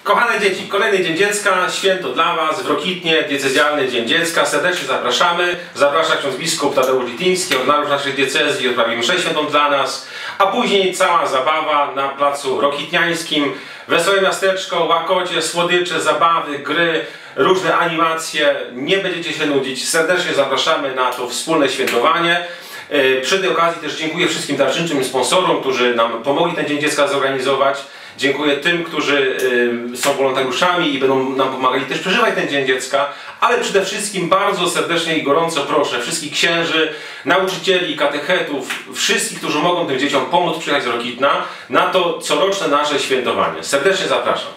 Kochane dzieci, kolejny Dzień Dziecka, święto dla Was w Rokitnie, diecezjalny Dzień Dziecka. Serdecznie zapraszamy. Zaprasza ksiądz biskup Tadeusz Lityński, ordynariusz naszej diecezji, odprawi mszę świętą dla nas, a później cała zabawa na placu rokitniańskim. Wesołe miasteczko, łakocie, słodycze, zabawy, gry, różne animacje. Nie będziecie się nudzić. Serdecznie zapraszamy na to wspólne świętowanie. Przy tej okazji też dziękuję wszystkim darczyńczym sponsorom, którzy nam pomogli ten Dzień Dziecka zorganizować. Dziękuję tym, którzy są wolontariuszami i będą nam pomagali też przeżywać ten Dzień Dziecka, ale przede wszystkim bardzo serdecznie i gorąco proszę wszystkich księży, nauczycieli, katechetów, wszystkich, którzy mogą tym dzieciom pomóc przyjechać z Rokitna na to coroczne nasze świętowanie. Serdecznie zapraszam.